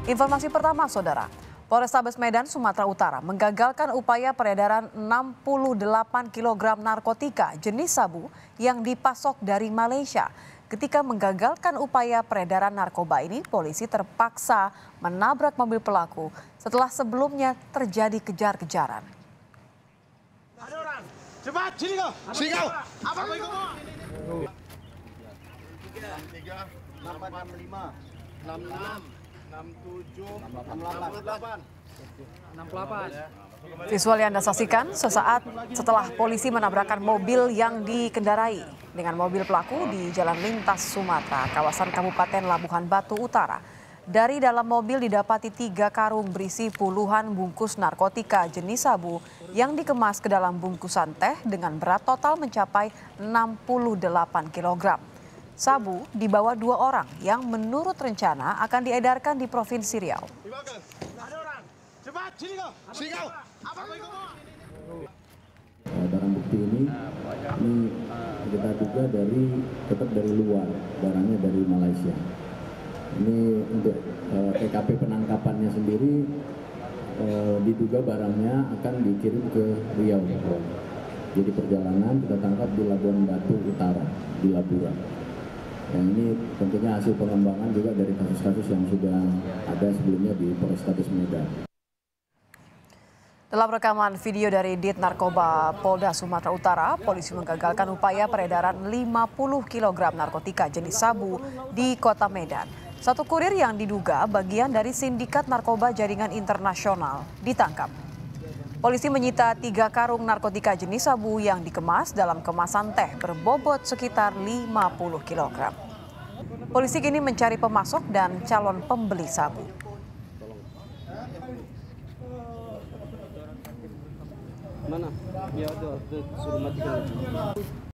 Informasi pertama, Saudara. Polrestabes Medan, Sumatera Utara menggagalkan upaya peredaran 68 kg narkotika jenis sabu yang dipasok dari Malaysia. Ketika menggagalkan upaya peredaran narkoba ini, polisi terpaksa menabrak mobil pelaku setelah sebelumnya terjadi kejar-kejaran. Ada orang. Cepat, sini kau. Sini kau. Apa kau ikut? 68. Visual yang Anda saksikan sesaat setelah polisi menabrakkan mobil yang dikendarai dengan mobil pelaku di Jalan Lintas Sumatera, kawasan Kabupaten Labuhan Batu Utara. Dari dalam mobil didapati 3 karung berisi puluhan bungkus narkotika jenis sabu yang dikemas ke dalam bungkusan teh dengan berat total mencapai 68 kg. Sabu dibawa 2 orang yang menurut rencana akan diedarkan di Provinsi Riau. Ada orang. Cepat, sini kau. Sini kau. Apa kau ikut? Barang bukti ini kita duga tetap dari luar, barangnya dari Malaysia. Ini untuk TKP penangkapannya sendiri diduga barangnya akan dikirim ke Riau. Jadi perjalanan kita tangkap di Labuan Batu Utara, di Labura. Dan ini tentunya hasil pengembangan juga dari kasus-kasus yang sudah ada sebelumnya di Polrestabes Medan. Dalam rekaman video dari Dit Narkoba Polda Sumatera Utara, polisi menggagalkan upaya peredaran 50 kg narkotika jenis sabu di kota Medan. Satu kurir yang diduga bagian dari sindikat narkoba jaringan internasional ditangkap. Polisi menyita 3 karung narkotika jenis sabu yang dikemas dalam kemasan teh berbobot sekitar 50 kg. Polisi kini mencari pemasok dan calon pembeli sabu. Mana? Ya, suruh matikan.